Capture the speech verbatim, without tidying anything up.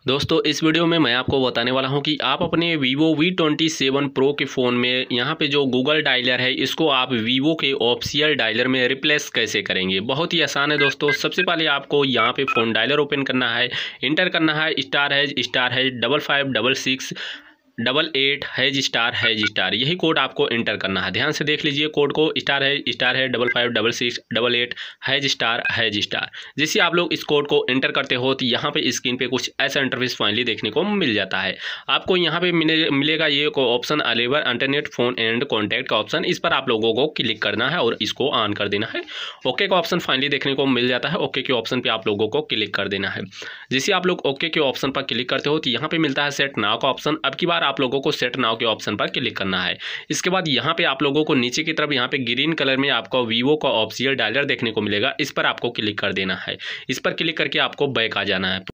दोस्तों इस वीडियो में मैं आपको बताने वाला हूं कि आप अपने Vivo V twenty seven Pro के फ़ोन में यहां पे जो गूगल डायलर है इसको आप Vivo के ऑफिशियल डायलर में रिप्लेस कैसे करेंगे। बहुत ही आसान है दोस्तों। सबसे पहले आपको यहां पे फ़ोन डायलर ओपन करना है, इंटर करना है star hash star hash double five double six double eight hash star hash star, यही कोड आपको एंटर करना है। ध्यान से देख लीजिए कोड को, star hash star hash double five double six double eight hash star hash star. जैसे आप लोग इस कोड को एंटर करते हो तो यहाँ पे स्क्रीन पे कुछ ऐसा इंटरफेस फाइनली देखने को मिल जाता है। आपको यहाँ पे मिले, मिलेगा ये ऑप्शन अलेवर इंटरनेट फोन एंड कॉन्टैक्ट का ऑप्शन। इस पर आप लोगों को क्लिक करना है और इसको ऑन कर देना है। ओके का ऑप्शन फाइनली देखने को मिल जाता है। ओके के ऑप्शन पर आप लोगों को क्लिक कर देना है। जैसे आप लोग ओके के ऑप्शन पर क्लिक करते हो तो यहाँ पे मिलता है सेट नाउ का ऑप्शन। अब की बार आप लोगों को सेट नाउ के ऑप्शन पर क्लिक करना है। इसके बाद यहाँ पे आप लोगों को नीचे की तरफ यहाँ पे ग्रीन कलर में आपको Vivo का ऑफिशियल डायलर देखने को मिलेगा। इस पर आपको क्लिक कर देना है। इस पर क्लिक करके आपको बैक आ जाना है।